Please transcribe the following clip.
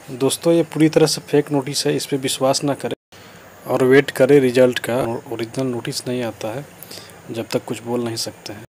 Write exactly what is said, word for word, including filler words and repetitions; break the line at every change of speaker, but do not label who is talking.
दोस्तों ये पूरी तरह से फेक नोटिस है, इस पे विश्वास ना करें और वेट करें रिजल्ट का। ओरिजिनल नोटिस नहीं आता है जब तक कुछ बोल नहीं सकते हैं।